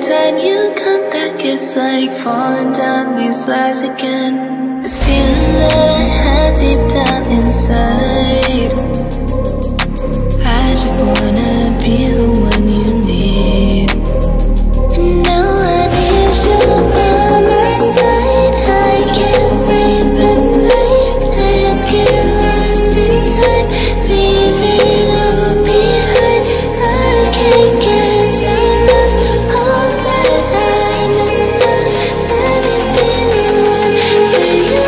time you come back, it's like falling down these lies again. This feeling that I have deep down inside, I just wanna be the one you need. And now I need you by my side. I can't sleep at night. Let's get lost in time, leave it all behind. I can't get enough of that. I'm enough. Let me be the one for you.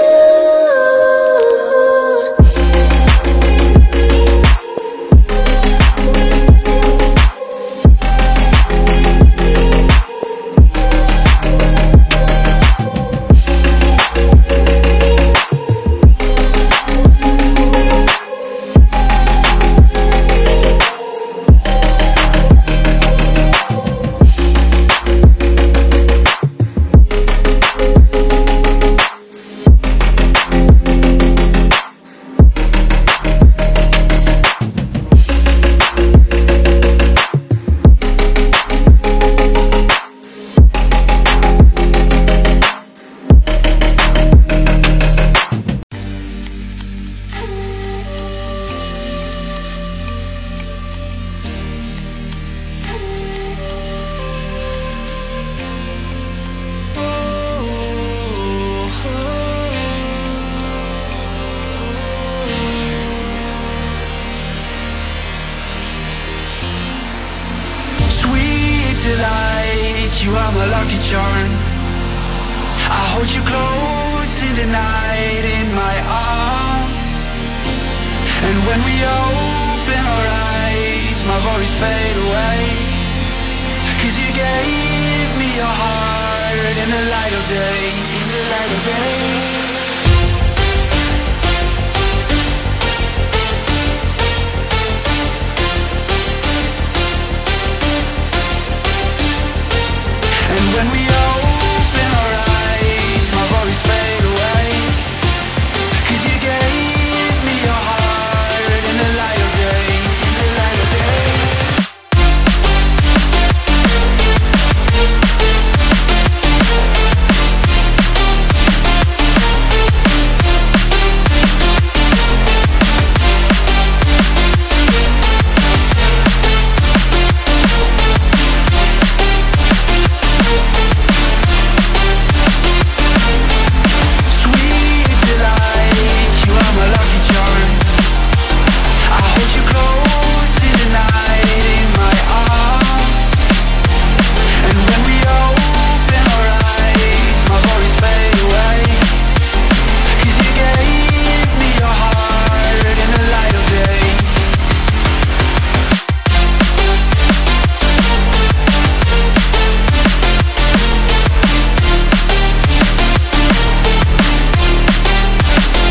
Delight, you are my lucky charm. I hold you close in the night in my arms. And when we open our eyes, my worries fade away. 'Cause you gave me your heart in the light of day, in the light of day.